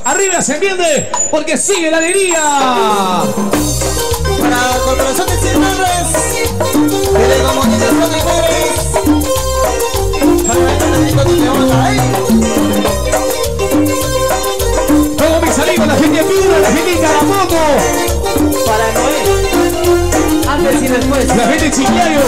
Arriba se entiende, porque sigue la alegría. Para corporaciones y nombres, de comunicación de mujeres. Para el México de onda, Todos mis amigos, la gente de Piura, la gente de Caramoto. Para Noé, antes y después. La gente de Chiquiayo.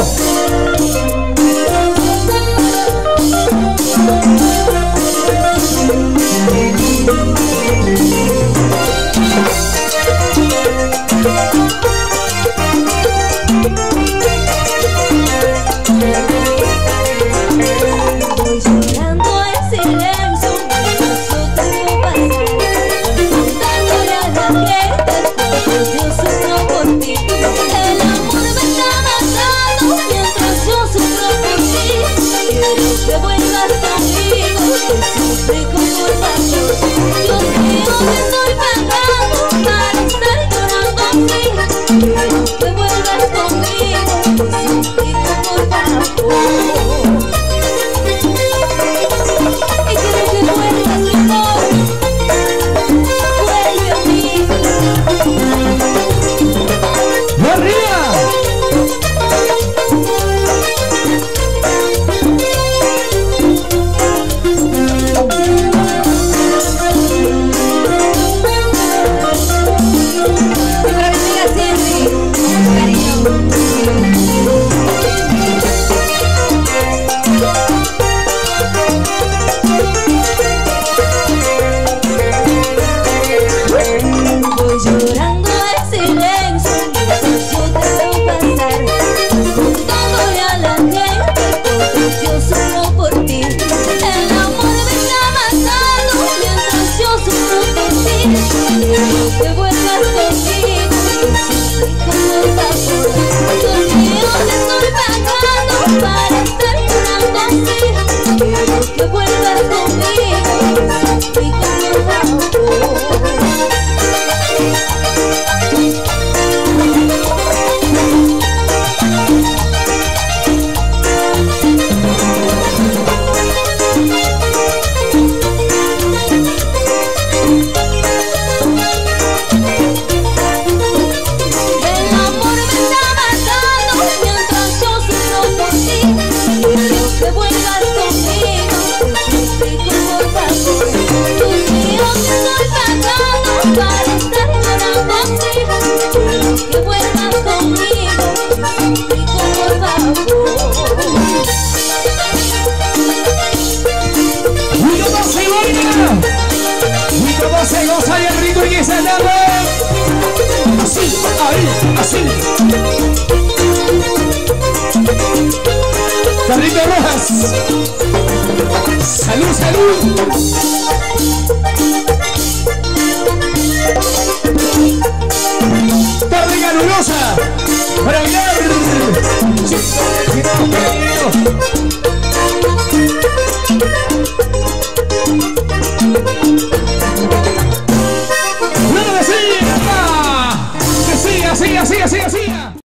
Se goza bien rico y que se tarde. Así, ahí, así. Carrito Rojas. Salud, salud.